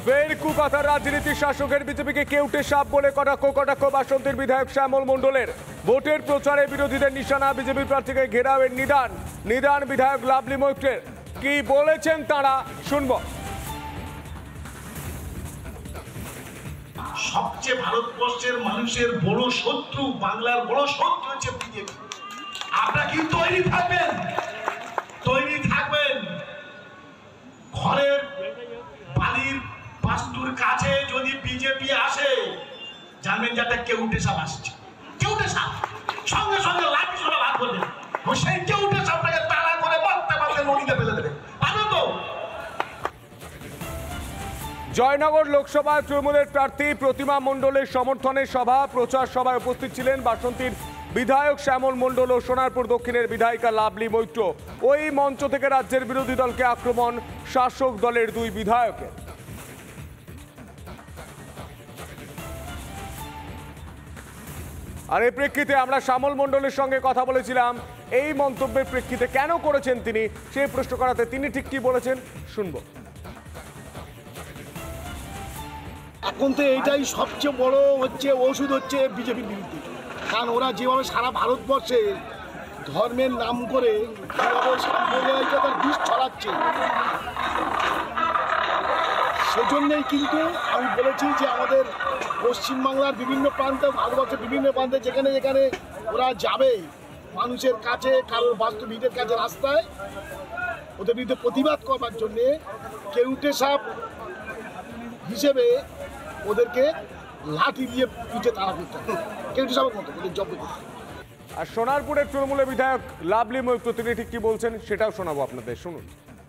ফের কুকথার রাজনীতি, শাসকের বিজেপিকে কেউটে সাপ বলে কটাক্ষ বাসন্তীর বিধায়ক শ্যামল মণ্ডলের। ভোটের প্রচারে বিরোধীদের নিশানা, বিজেপি প্রার্থীকে ঘেরাওয়ের নিদান বিধায়ক লাভলি মৈত্রের। কি বলেছেন তারা, শুনবো। সবচেয়ে ভারতবর্ষের মানুষের বড় শত্রু, বাংলার বড় শত্রু হচ্ছে বিজেপি। আপনারা কি তৈরি থাকবেন ঘরের বাড়ির বাস্তুর কাছে যদি বিজেপি আসে, জানবেন যে একটা কেউটে সাপ আসছে। কেউটে সাপ সঙ্গে সঙ্গে লাঠি সোনা ভাগ করবেন, সেই কেউটে সাপটাকে তাড়া করে মারতে নদীতে ফেলে দেবে। পারবেন তো? জয়নগর লোকসভায় তৃণমূলের প্রার্থী প্রতিমা মণ্ডলের সমর্থনে প্রচার সভায় উপস্থিত ছিলেন বাসন্তীর বিধায়ক শ্যামল মণ্ডল ও সোনারপুর দক্ষিণের বিধায়িকা লাভলি মৈত্র। ওই মঞ্চ থেকে রাজ্যের বিরোধী দলকে আক্রমণ শাসক দলের দুই বিধায়কের। আর এই প্রেক্ষিতে আমরা শ্যামল মণ্ডলের সঙ্গে কথা বলেছিলাম। এই মন্তব্যের প্রেক্ষিতে কেন করেছেন তিনি, সেই প্রশ্ন করাতে তিনি ঠিক কি বলেছেন, শুনবো। এখন তো এইটাই সবচেয়ে বড় ওষুধ হচ্ছে বিজেপির বিরুদ্ধে। কারণ ওরা যেভাবে সারা ভারতবর্ষে ধর্মের নাম করে যেভাবে সাম্প্রদায়িকতার বিষ ছড়াচ্ছে, সেজন্যই কিন্তু আমি বলেছি যে আমাদের পশ্চিমবাংলার বিভিন্ন প্রান্তে, ভারতবর্ষের বিভিন্ন প্রান্তে যেখানে যেখানে ওরা যাবে মানুষের কাছে, কারোর বাস্তুবিদের কাছে, রাস্তায় ওদের বিরুদ্ধে প্রতিবাদ করবার জন্যে কেউটে সাপ হিসেবে ওদেরকে লাঠি দিয়ে পিঠে তাড়া করতে হবে, কেউটে সাপের মতো ওদের জব্দ করতে হবে। আর সোনারপুরের তৃণমূলের বিধায়ক লাভলি মৈত্র তিনি ঠিক কি বলছেন সেটাও শোনাবো আপনাদের, শুনুন।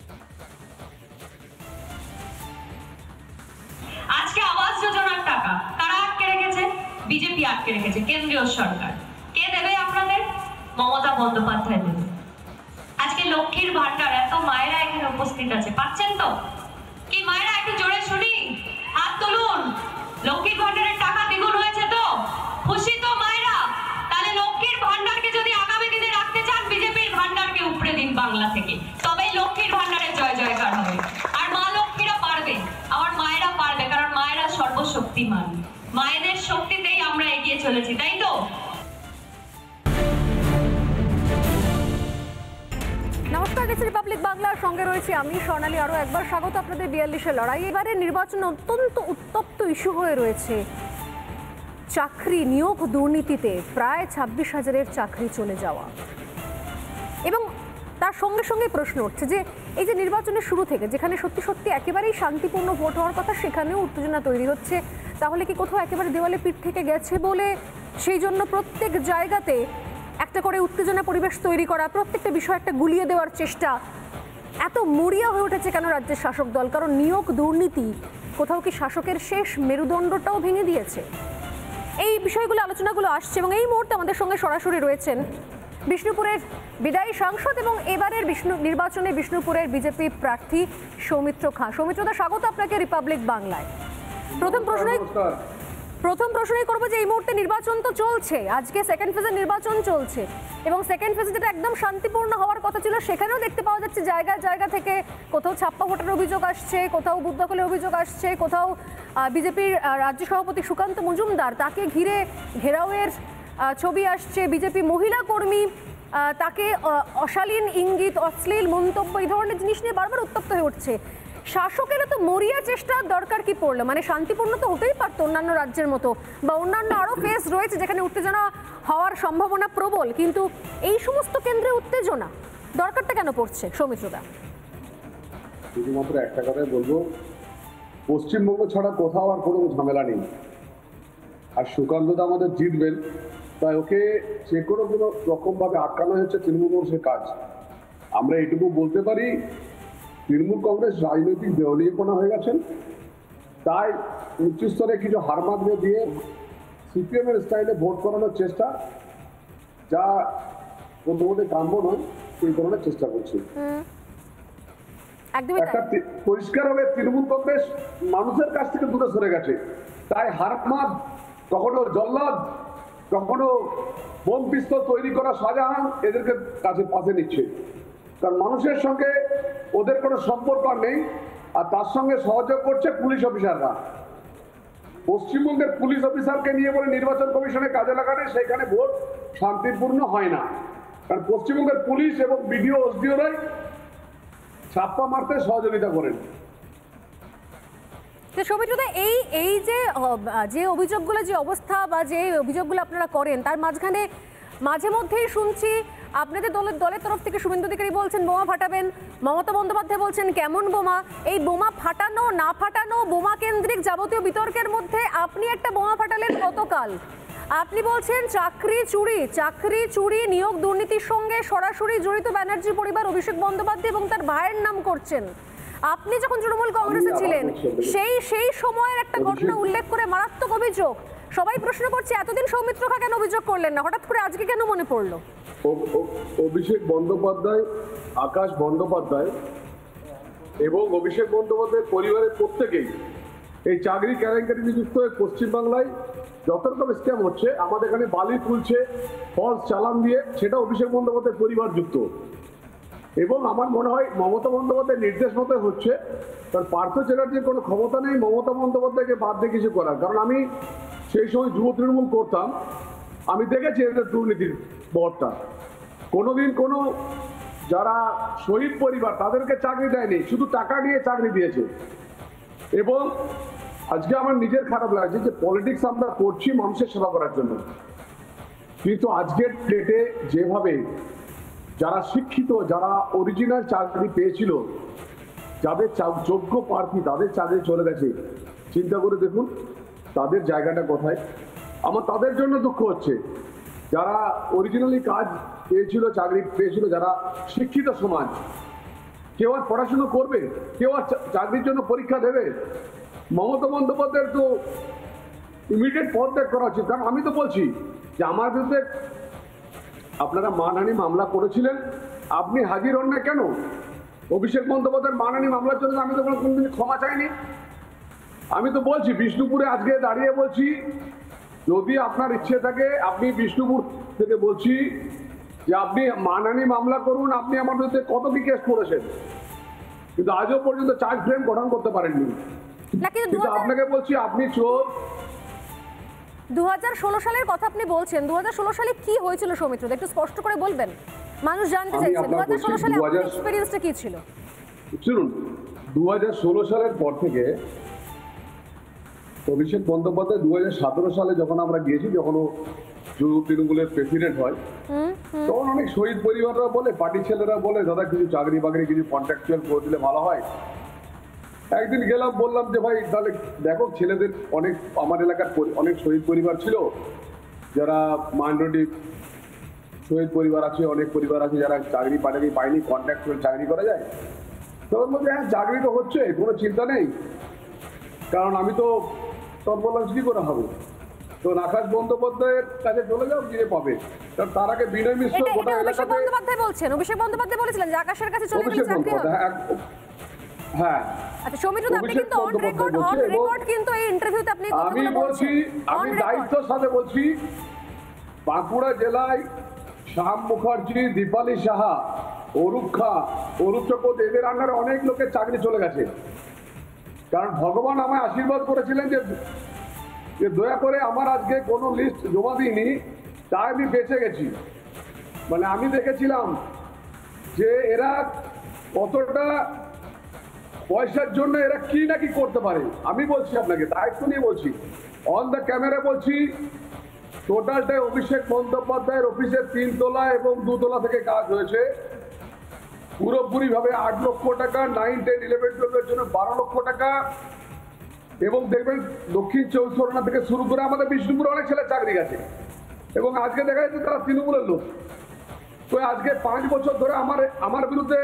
আজকে আবাস যোজনার টাকা কারা আটকে রেখেছে? বিজেপি আটকে রেখেছে, কেন্দ্রীয় সরকার। কে দেবে আপনাদের? মমতা বন্দ্যোপাধ্যায় দেবে। আজকে লক্ষ্মীর ভান্ডার, এত মায়েরা এখানে উপস্থিত আছে, পাচ্ছেন তো? কি মায়েরা একটু জোরে শুনি, হাত তুলুন। লক্ষ্মীর ভান্ডারের টাকা দ্বিগুণ হয়েছে তো? খুশি তো মায়েরা? তাহলে লক্ষ্মীর ভান্ডারকে যদি আগামী দিনে রাখতে চান, বিজেপির ভান্ডারকে উপড়ে দিন বাংলা থেকে, তবেই লক্ষ্মীর ভান্ডারের জয় জয়কার হবে। আর মা লক্ষ্মীরা পারবে, আমার মায়েরা পারবে, কারণ মায়েরা সর্বশক্তিমান। মায়েদের শক্তিতেই আমরা এগিয়ে চলেছি, তাই তো? নমস্কার, দেখছি রিপাবলিক বাংলার সঙ্গে রয়েছে আমি স্বর্ণালী। আরও একবার স্বাগত আপনাদের 42-এর লড়াই। এবারে নির্বাচন অত্যন্ত উত্তপ্ত ইস্যু হয়ে রয়েছে। চাকরি নিয়োগ দুর্নীতিতে প্রায় 26,000-এর চাকরি চলে যাওয়া, এবং তার সঙ্গে সঙ্গে প্রশ্ন উঠছে যে এই যে নির্বাচনের শুরু থেকে যেখানে সত্যি সত্যি একেবারেই শান্তিপূর্ণ ভোট হওয়ার কথা, সেখানেও উত্তেজনা তৈরি হচ্ছে। তাহলে কি কোথাও একেবারে দেওয়ালে পিঠ থেকে গেছে বলে সেই জন্য প্রত্যেক জায়গাতে একটা করে উত্তেজনা পরিবেশ তৈরি করা, প্রত্যেকটা বিষয় একটা গুলিয়ে দেওয়ার চেষ্টা, এত মরিয়া হয়ে উঠেছে কেন রাজ্যের শাসক দল? কারণ নিয়োগ দুর্নীতি কোথাও কি শাসকের শেষ মেরুদণ্ডটাও ভেঙে দিয়েছে? এই বিষয়গুলো, আলোচনাগুলো আসছে, এবং এই মুহূর্তে আমাদের সঙ্গে সরাসরি রয়েছেন বিষ্ণুপুরের বিদায়ী সাংসদ এবং এবারের নির্বাচনে বিষ্ণুপুরের বিজেপি প্রার্থী সৌমিত্র খাঁ। সৌমিত্রদা, স্বাগত আপনাকে রিপাবলিক বাংলায়। প্রথম প্রশ্নই করবো যে এই মুহূর্তে নির্বাচন তো চলছে, আজকে সেকেন্ড ফেজের নির্বাচন চলছে, এবং সেকেন্ড ফেজে যেটা একদম শান্তিপূর্ণ হওয়ার কথা ছিল, সেখানেও দেখতে পাওয়া যাচ্ছে জায়গা থেকে কোথাও ছাপ্পা ভোটের অভিযোগ আসছে, কোথাও বুথ দখলের অভিযোগ আসছে, কোথাও বিজেপির রাজ্য সভাপতি সুকান্ত মজুমদার, তাকে ঘিরে ঘেরাওয়ের ছবি আসছে, বিজেপি মহিলা কর্মী তাকে অশালীন ইঙ্গিত, অশ্লীল মন্তব্য, এই ধরনের জিনিস নিয়ে বারবার উত্তপ্ত হয়ে উঠছে। শাসকেরও তো মরিয়া চেষ্টার দরকার কি পড়লো? মানে শান্তিপূর্ণ তো হতেই পারতো অন্যান্য রাজ্যের মতো, বা অন্যান্য আরও ফেজ রয়েছে যেখানে উত্তেজনা হওয়ার সম্ভাবনা প্রবল, কিন্তু এই সমস্ত কেন্দ্রে উত্তেজনা দরকারটা কেন পড়ছে সৌমিত্রদা? শুধুমাত্র একটা কথাই বলবো, পশ্চিমবঙ্গ ছাড়া কোথাও আর কোনো ঝামেলা নেই। আর সুকান্ত দা আমাদের জিতবেন, তাই ওকে যে কোনো রকমভাবে আটকানো হচ্ছে তৃণমূল কংগ্রেসের কাজ। আমরা এটুকু বলতে পারি, তৃণমূল কংগ্রেস রাজনৈতিক দেওয়ালিয়াপনা হয়ে গেছেন, তাই উচ্চ স্তরে কিছু হারমাত দিয়ে সিপিএমের স্টাইলে ভোট করানোর চেষ্টা, যা কোনোমতে কাম্য নয়, সেই ধরনের চেষ্টা করছে। একটা পরিষ্কার হবে তৃণমূল কংগ্রেস মানুষের কাছ থেকে দূরে সরে গেছে, তাই হারমাত, কখনো জল্লাদ, কখনো বোম পিস্তল তৈরি করা শাহজাহান এদেরকে কাছে পাশে নিচ্ছে। কারণ মানুষের সঙ্গে ওদের কোনো সম্পর্ক নেই, আর তার সঙ্গে সহযোগ করছে পুলিশ অফিসাররা। পশ্চিমবঙ্গের পুলিশ অফিসারকে নিয়ে বলে নির্বাচন কমিশনে কাজে লাগালে সেখানে ভোট শান্তিপূর্ণ হয় না, কারণ পশ্চিমবঙ্গের পুলিশ এবং বিডিও এসডিওরাই ছাপ্পা মারতে সহযোগিতা করেন। সৌমিত্রদা, এই যে অভিযোগগুলো, যে অবস্থা বা যে অভিযোগগুলো আপনারা করেন, তার মাঝখানে মাঝে মধ্যেই শুনছি আপনাদের দলের তরফ থেকে শুভেন্দু অধিকারী বলছেন বোমা ফাটাবেন, মমতা বন্দ্যোপাধ্যায় বলছেন কেমন বোমা। এই বোমা ফাটানো না ফাটানো, বোমা কেন্দ্রিক যাবতীয় বিতর্কের মধ্যে আপনি একটা বোমা ফাটালেন গতকাল। আপনি বলছেন চাকরি চুরি নিয়োগ দুর্নীতির সঙ্গে সরাসরি জড়িত ব্যানার্জি পরিবার, অভিষেক বন্দ্যোপাধ্যায় এবং তার ভাইয়ের নাম করছেন। আপনি যখন তৃণমূল কংগ্রেসে ছিলেন সেই সময়ের একটা ঘটনা উল্লেখ করে মারাত্মক অভিযোগ। সবাই প্রশ্ন করছে এতদিন সৌমিত্র খা কেন অভিযোগ করলেন না, হঠাৎ করে আজকে কেন মনে পড়লো? অভিষেক বন্দ্যোপাধ্যায়, আকাশ বন্দ্যোপাধ্যায় এবং অভিষেক বন্দ্যোপাধ্যায়ের পরিবারের প্রত্যেকেই এই চাকরি কেলেঙ্কারিতে যুক্ত হয়ে পশ্চিমবাংলায় যত রকম স্ক্যাম হচ্ছে, আমাদের এখানে বালি তুলছে ফলস চালান দিয়ে, সেটা অভিষেক বন্দ্যোপাধ্যায়ের পরিবার যুক্ত। এবং আমার মনে হয় মমতা বন্দ্যোপাধ্যায়ের নির্দেশ মতো হচ্ছে, কারণ পার্থ চ্যাটার্জির কোনো ক্ষমতা নেই মমতা বন্দ্যোপাধ্যায়কে বাদ দিয়ে কিছু করার। কারণ আমি সেই সময় যুব তৃণমূল করতাম, আমি দেখেছি এদের দুর্নীতির বরটা। কোনোদিন কোনো যারা শহীদ পরিবার তাদেরকে চাকরি দেয়নি, শুধু টাকা নিয়ে চাকরি দিয়েছে। এবং আজকে আমার নিজের খারাপ লাগছে যে পলিটিক্স আমরা করছি মানুষের সেবা করার জন্য, কিন্তু আজকের ডেটে যেভাবে যারা শিক্ষিত, যারা অরিজিনাল চাকরি পেয়েছিল, যাদের যোগ্য প্রার্থী তাদের চাকরি চলে গেছে, চিন্তা করে দেখুন তাদের জায়গাটা কোথায়। আমার তাদের জন্য দুঃখ হচ্ছে, যারা অরিজিনালি কাজ পেয়েছিল, চাকরি পেয়েছিল, যারা শিক্ষিত সমাজ, কেউ আর পড়াশুনো করবে, কেউ আর চাকরির জন্য পরীক্ষা দেবে? মমতা বন্দ্যোপাধ্যায়ের তো ইমিডিয়েট পদত্যাগ করা উচিত। কারণ আমি তো বলছি যে আমার বিরুদ্ধে আপনারা মানহানি মামলা করেছিলেন, আপনি হাজির হন না কেন? অভিষেক বন্দ্যোপাধ্যায়ের মানহানি মামলার জন্য আমি তো কোনোদিন ক্ষমা চাইনি। আমি তো বলছি বিষ্ণুপুরে আজকে দাঁড়িয়ে বলছি, যদি আপনার ইচ্ছে থাকে আপনি বিষ্ণুপুর থেকে বলছি যে আপনি মানহানি মামলা করুন, আপনি আমার বিরুদ্ধে কত কি কেস করেছেন, কিন্তু আজও পর্যন্ত চার্জ ফ্রেম গঠন করতে পারেননি। কিন্তু আপনাকে বলছি আপনি চোর। 2016 সালের কথা আপনি বলছেন, 2016 সালে কি হয়েছিল সৌমিত্র, একটু স্পষ্ট করে বলবেন, মানুষ জানতে চাইছে 2016 সালে আপনার এক্সপেরিয়েন্সটা কি ছিল? শুনুন, 2016 সালের পর থেকে অভিষেক বন্দ্যোপাধ্যায় 2017 সালে যখন আমরা গিয়েছি, যখন ও যুব তৃণমূলের প্রেসিডেন্ট হয়, তখন অনেক শহীদ পরিবাররা বলে, পার্টির ছেলেরা বলে দাদা কিছু চাকরি বাকরি কিছু কন্ট্রাকচুয়াল করে দিলে ভালো হয়। একদিন গেলাম, বললাম যে ভাই তাহলে দেখো ছেলেদের অনেক, আমার এলাকার অনেক শহীদ পরিবার ছিল, যারা মাইনরিটি শহীদ পরিবার আছে, অনেক পরিবার আছে যারা চাকরি পায়নি, কন্ট্রাকচুয়াল চাকরি করা যায়। তখন বলছে হ্যাঁ চাকরি তো হচ্ছে, কোনো চিন্তা নেই। কারণ আমি তো তখন বললাম কি করে হবে, তো আকাশ বন্দ্যোপাধ্যায়ের কাছে চলে যাও, গিয়ে পাবে। কারণ তার আগে বিনয় মিশ্র গোটা এলাকাতে অভিষেক বন্দ্যোপাধ্যায় বলেছিলেন যে আকাশের কাছে চলে গেলে চাকরি হবে। হ্যাঁ, আচ্ছা সৌমিত্র, আপনি কিন্তু অন রেকর্ড কিন্তু এই ইন্টারভিউতে আপনি আমি বলছি, আমি দায়িত্বের সাথে বলছি, বাঁকুড়া জেলায় শ্যাম মুখার্জি, দীপালি সাহা, অরূপ চক্রবর্তী, এদের আন্ডারে অনেক লোকের চাকরি চলে গেছে। কারণ ভগবান আমায় আশীর্বাদ করেছিলেন যে দয়া করে আমার আজকে কোনো লিস্ট জমা দিইনি, তাই আমি বেঁচে গেছি। মানে আমি দেখেছিলাম যে এরা কতটা পয়সার জন্য এরা কি না কি করতে পারে। আমি বলছি আপনাকে, দায়িত্ব নিয়ে বলছি, অন দ্য ক্যামেরা বলছি, টোটালটাই অভিষেক বন্দ্যোপাধ্যায়ের অফিসের 3 তলা এবং 2 তলা থেকে কাজ হয়েছে। পুরোপুরি ভাবে 8 লক্ষ টাকা, 9, 10, 11, 12 এর জন্য 12 লক্ষ টাকা। এবং দেখবেন দক্ষিণ 24 পরগনা থেকে শুরু করে আমাদের বিষ্ণুপুরে অনেক ছেলে চাকরি গেছে, এবং আজকে দেখা যাচ্ছে তারা তৃণমূলের লোক। তো আজকে 5 বছর ধরে আমার বিরুদ্ধে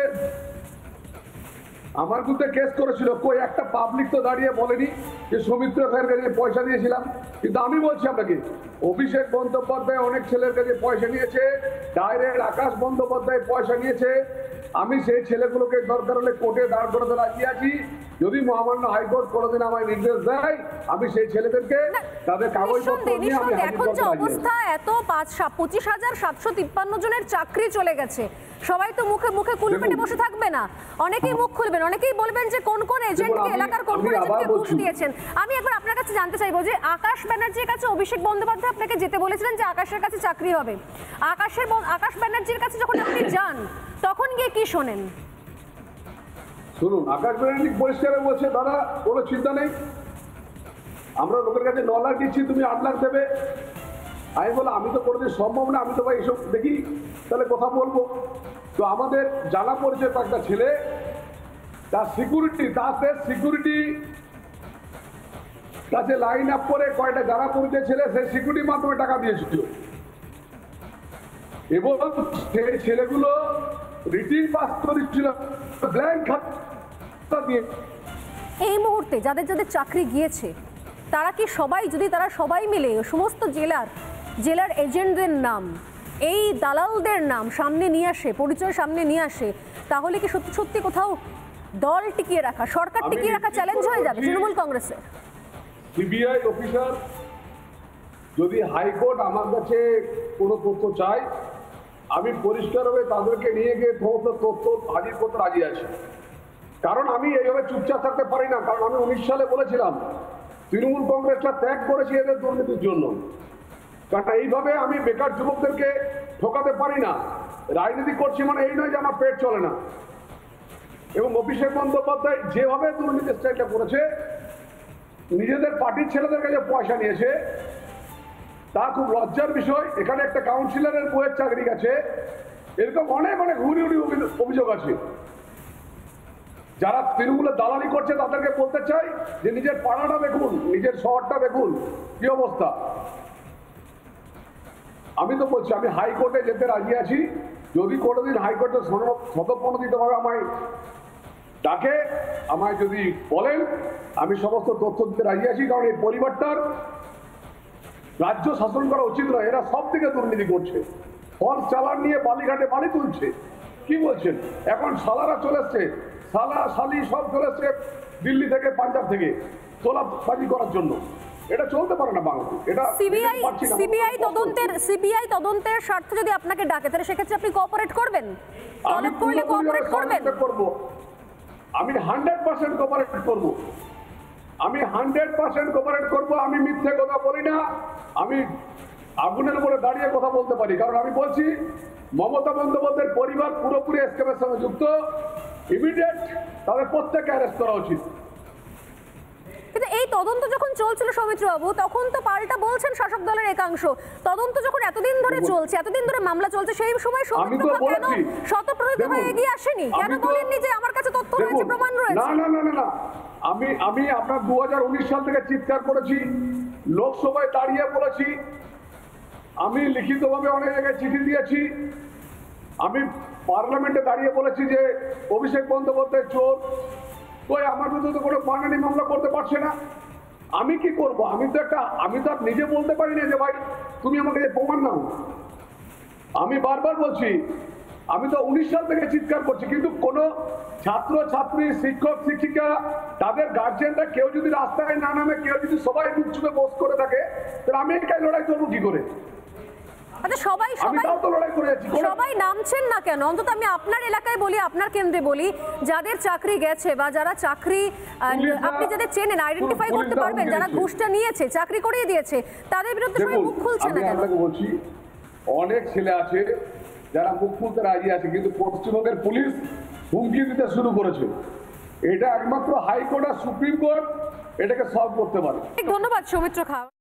কেস করেছিল, কই একটা পাবলিক তো দাঁড়িয়ে বলেনি যে সৌমিত্র খায়ের কাছে পয়সা দিয়েছিলাম। কিন্তু আমি বলছি আপনাকে, অভিষেক বন্দ্যোপাধ্যায় অনেক ছেলের কাছে পয়সা নিয়েছে, ডাইরেক্ট আকাশ বন্দ্যোপাধ্যায় পয়সা নিয়েছে, আমি সেই ছেলেগুলোকে দরকার হলে কোর্টে দাঁড় করাতে রাজি আছি। যদি মহামান্য হাইকোর্ট কোনোদিন আমায় নির্দেশ দেয়, আমি সেই ছেলেদেরকে তাদের কাগজপত্র নিয়ে আমি হাজির এখন করতে যে রাজি আছি। অবস্থা, এত 25,753 জনের চাকরি চলে গেছে, সবাই তো মুখে মুখে কুলপেটে বসে থাকবে না, অনেকেই মুখ খুলবেন, অনেকেই বলবেন যে কোন কোন এজেন্টকে, এলাকার কোন কোন এজেন্টকে ঘুষ দিয়েছেন। আমি একবার আপনার কাছে জানতে চাইবো যে আকাশ ব্যানার্জির কাছে অভিষেক বন্দ্যোপাধ্যায় আপনাকে যেতে বলেছিলেন যে আকাশের কাছে চাকরি হবে, আকাশ ব্যানার্জির কাছে যখন আপনি যান তখন গিয়ে কি শোনেন? শুনুন, আকাশ ব্যানার্জি পরিষ্কার বলছে, দাদা কোনো চিন্তা নেই, আমরা লোকের কাছে 9 লাখ দিচ্ছি, তুমি 8 লাখ দেবে। আমি বলো আমি তো কোনোদিন সম্ভব না, আমি তো ভাই এসব দেখি, তাহলে কথা বলবো। তো আমাদের জানা পরিচয় একটা ছেলে, তার সিকিউরিটি কাছে লাইন আপ করে কয়টা জানা পরিচয় ছেলে সেই সিকিউরিটির মাধ্যমে টাকা দিয়েছিল, এবং সেই ছেলেগুলো রিটিন পাস করেছিল ব্ল্যাঙ্ক খাতা দিয়ে। এই মুহূর্তে যাদের যাদের চাকরি গিয়েছে তারা কি সবাই, যদি তারা সবাই মিলে সমস্ত জেলার এজেন্টদের নাম, এই দালালদের নাম সামনে নিয়ে আসে, পরিচয় সামনে নিয়ে আসে, তাহলে কি সত্যি সত্যি কোথাও দল টিকিয়ে রাখা, সরকার টিকিয়ে রাখা চ্যালেঞ্জ হয়ে যাবে তৃণমূল কংগ্রেসের? সিবিআই অফিসার যদি হাইকোর্ট আমার কাছে কোনো তথ্য চায়, আমি পরিষ্কারভাবে তাদেরকে নিয়ে গিয়ে সমস্ত তথ্য হাজির করতে রাজি আছি। কারণ আমি এইভাবে চুপচাপ থাকতে পারি না। কারণ আমি 19 সালে বলেছিলাম তৃণমূল কংগ্রেসটা ত্যাগ করেছি এদের দুর্নীতির জন্য। কারণ এইভাবে আমি বেকার যুবকদেরকে ঠকাতে পারি না। রাজনীতি করছি মানে এই নয় যে আমার পেট চলে না। এবং অভিষেক বন্দ্যোপাধ্যায় যেভাবে দুর্নীতি স্টাইলটা করেছে, নিজেদের পার্টির ছেলেদের কাছে পয়সা নিয়েছে, তা খুব লজ্জার বিষয়। এখানে একটা কাউন্সিলরের বইয়ের চাকরি গেছে, এরকম অনেক অনেক হুড়ি অভিযোগ আছে। যারা তৃণমূলের দালালি করছে তাদেরকে বলতে চাই যে নিজের পাড়াটা দেখুন, নিজের শহরটা দেখুন কি অবস্থা। আমি তো বলছি আমি হাইকোর্টে যেতে রাজি আছি। যদি কোনোদিন হাইকোর্টে স্বতঃপ্রণোদিতভাবে আমায় ডাকে, আমায় যদি বলেন, আমি সমস্ত তথ্য দিতে রাজি আছি। কারণ এই পরিবারটার রাজ্য শাসন করা উচিত নয়। এরা সব থেকে দুর্নীতি করছে। ফলস চালান নিয়ে বালিঘাটে বালি তুলছে। কি বলছেন? এখন সালারা চলে এসছে, সালা শালি সব চলে এসছে দিল্লি থেকে, পাঞ্জাব থেকে তোলাবাজি করার জন্য। এটা চলতে পারে না বাংলাদেশে। এটা সিবিআই তদন্তের স্বার্থে যদি আপনাকে ডাকে, তাহলে সেক্ষেত্রে আপনি কোঅপারেট করবেন? তলব করলে কোঅপারেট করবেন? আমি 100% কোঅপারেট করব। আমি 100% কোঅপারেট করব। আমি মিথ্যে কথা বলি না। আমি আগুনের উপরে দাঁড়িয়ে কথা বলতে পারি। কারণ আমি বলছি মমতা বন্দ্যোপাধ্যায়ের পরিবার পুরোপুরি এসকেপের সঙ্গে যুক্ত। ইমিডিয়েট তাদের প্রত্যেককে অ্যারেস্ট করা উচিত। কিন্তু এই তদন্ত যখন চলছিল সৌমিত্রবাবু, তখন তো পাল্টা বলছেন শাসক দলের একাংশ, তদন্ত যখন এতদিন ধরে চলছে, এতদিন ধরে মামলা চলছে, সেই সময় সৌমিত্র কেন স্বতঃপ্রণোদিত হয়ে এগিয়ে আসেনি? কেন বলেননি যে আমার কাছে তথ্য রয়েছে, প্রমাণ রয়েছে? না, আমি আপনার 2019 সাল থেকে চিৎকার করেছি, লোকসভায় দাঁড়িয়ে বলেছি, আমি লিখিতভাবে অনেক জায়গায় চিঠি দিয়েছি, আমি পার্লামেন্টে দাঁড়িয়ে বলেছি যে অভিষেক বন্দ্যোপাধ্যায় চোর। কই আমার বিরুদ্ধে তো কোনো বাঙালি মামলা করতে পারছে না। আমি কি করব? আমি তো আর নিজে বলতে পারি না যে ভাই তুমি আমাকে প্রমাণ নাও। আমি বারবার বলছি, আমি তো 19 সাল থেকে চিৎকার করছি, কিন্তু কোনো ছাত্র ছাত্রী, শিক্ষক শিক্ষিকা, তাদের গার্জিয়ানরা কেউ যদি রাস্তায় না নামে, কেউ যদি সবাই মুখ চুপে বস করে থাকে, তাহলে আমি একাই লড়াই করবো কি করে? সবাই নামছেন না কেন? অন্তত আমি আপনার এলাকায় বলি, আপনার কেন্দ্রে বলি, যাদের চাকরি গেছে বা যারা চাকরি আপনি যাদের চেনেন, আইডেন্টিফাই করতে পারবেন, যারা ঘুষটা নিয়েছে, চাকরি করিয়ে দিয়েছে, তাদের বিরুদ্ধে সবাই মুখ খুলছে না কেন? বলছি অনেক ছেলে আছে যারা মুখ খুলতে রাজি আছে, কিন্তু পশ্চিমবঙ্গের পুলিশ হুমকি দিতে শুরু করেছে। এটা একমাত্র হাইকোর্ট আর সুপ্রিম কোর্ট এটাকে সলভ করতে পারে। ধন্যবাদ সৌমিত্র খাঁ।